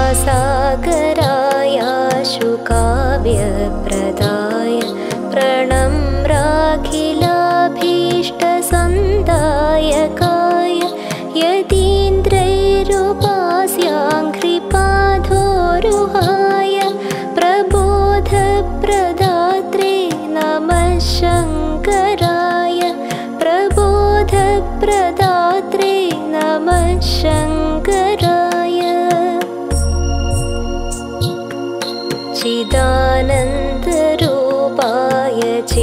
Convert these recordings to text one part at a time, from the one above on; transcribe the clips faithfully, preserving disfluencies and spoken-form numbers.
कृपासागराय शुकाव्यप्रदाय प्रणम्राखिलाभीष्टसन्दायकाय यतीन्द्रैरुपास्याङ्घ्रिपाधोरुहाय प्रबोधप्रदात्रे नमः शङ्कराय प्रबोधप्रदात्रे नमः शङ्कराय चिदानन्दरूपाय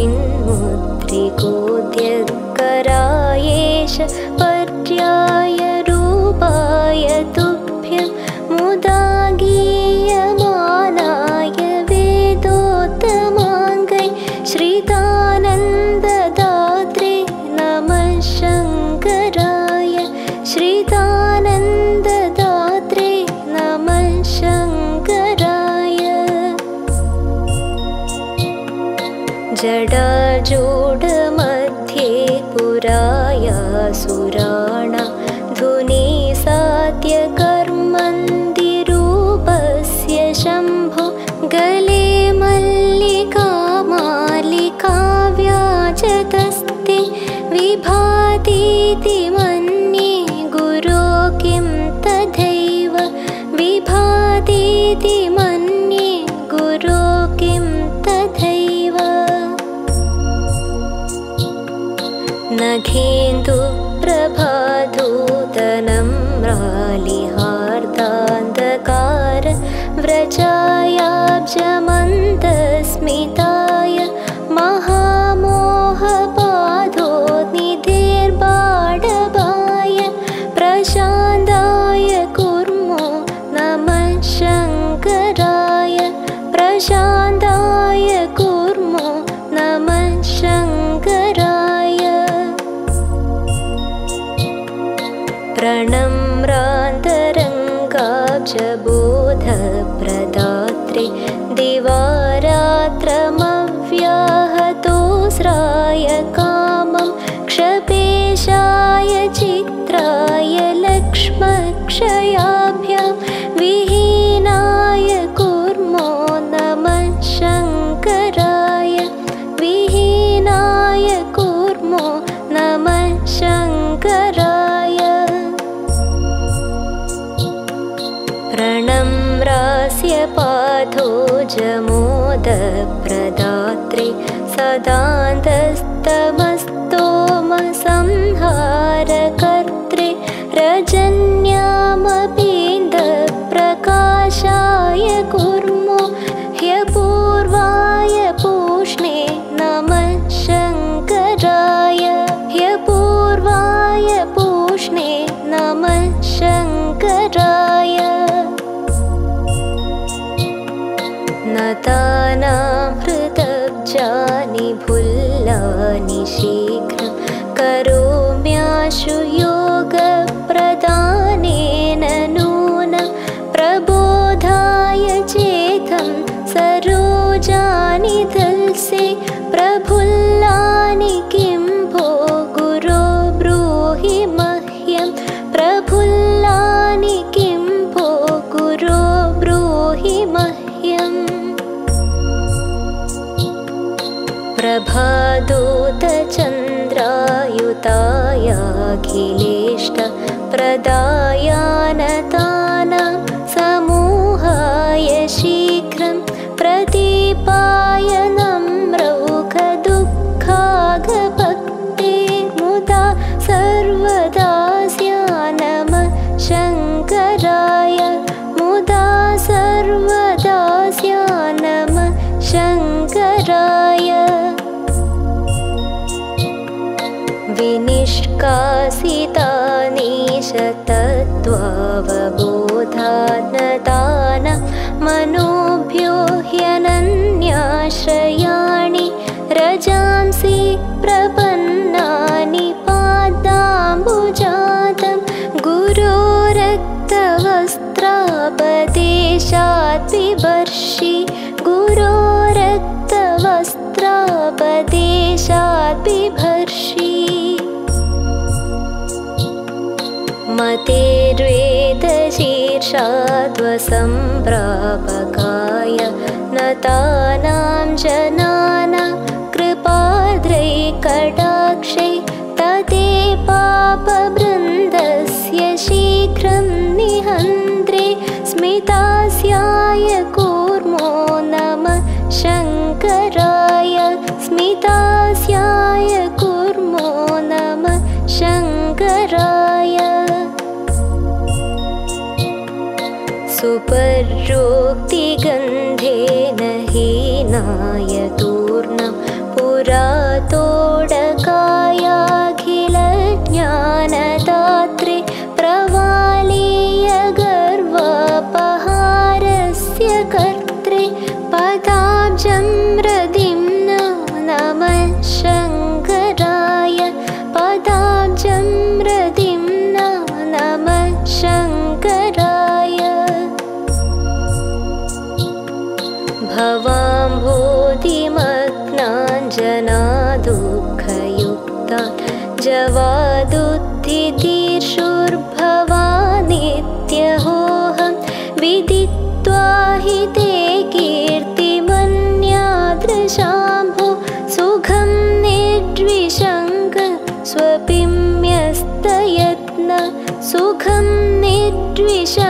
चिन्मुद्रिकोद्यत्करायेश पर्याय रूपाय तुभ्यं मुदा गीयमानाय वेदोत्तमाङ्गै श्रितानन्ददात्रे नमः शङ्कराय श्रितानन्ददात्रे नमः शङ्कराय जडाजूडमध्ये पुरायासुराणां धुनी सात्यकर्मन्दिरूपस्य शम्भो गले मल्लिका मालिका व्याजतस्ते विभातीति मन्ये गुरो किं तथैव विभातीति मन्ये गुरो किं तथैव नखेन्दुप्रभाधूतनम्रालिहार्दान्धकार व्रजायाब्जमन्दस्मिताय महामोहपादोनिधिर्बाडवाय प्रशान्ताय कुर्मो नमः शङ्कराय प्रशान्ताय कुर्मो नमः शङ्कराय प्रणम्रान्तरङ्गाब्जबोधप्रदात्रे दिवारात्रमव्याहतोस्राय कामं क्षपेशाय चित्राय लक्ष्मक्षयाभ्यां विहीनाय कुर्मो नमः शङ्कराय विहीनाय कुर्मो नमः शङ्कराय प्रणम्रास्य पाथोजमोदप्रदात्रे सदान्तस्तमस्तोमसंहारकर्त्रे रजन्यामपीन्दप्रकाशाय कुर्मो ह्यपूर्वाय पूष्णे नमः शङ्कराय ह्यपूर्वाय पूष्णे नमः शङ्कराय नतानां हृतब्जानि भुल्लानि शीघ्रं करोम्याशु योगप्रदानेन नूनं प्रबोधाय चेतं सरोजानि धल्से प्रफुल्लानि किं भो गुरो ब्रूहि मह्यं प्रफुल्लानि किं भो गुरो ब्रूहि मह्यम् प्रभादूतचन्द्रायुतायाखिलेष्टप्रदायानतानां समूहाय शीघ्रं प्रदीपाय नम्रौघदुःखाघभक्ते मुदा सर्वदास्या नमः शङ्कराय मुदा सर्वदास्या नमः शङ्कराय विनिष्कासितानीशतत्त्वावबोधानतानां मनोभ्यो ह्यनन्याश्रयाणि रजांसि प्रपन्नानि पादाम्बुजातं गुरोरक्तवस्त्रापदेशात् बिभर्षि गुरोरक्तवस्त्रापदेशात् बिभर्षि मतेर्वेदशीर्षाणि शीर्षाद्वसम्प्रापकाय नतानां जनानां कृपाद्रैकटाक्षै तते पापवृन्दस्य शीघ्रं निहन्त्रे स्मितास्याय कूर्मो नमः शङ्कराय स्मितास्याय कूर्मो नमः शङ्कराय सुपर्योक्तिगन्धेन हीनाय तूर्णं पुरातोडकायाखिलज्ञानदात्रे प्रवालीय गर्वापहारस्य कर्त्रे पदाब्जं रदिम्नो नमः शङ्कराय पदाब्जं रदिम्नो नमः शङ्कराय भवाम्भोधिमग्नाञ्जनादुःखयुक्तान् जवादुत्थितीर्षुर्भवानित्यहोऽहं विदित्वा हि ते कीर्तिमन्यादृशाम्भो सुखं निर्द्विषङ्ग स्वपिम्यस्तयत्न सुखं निर्द्विष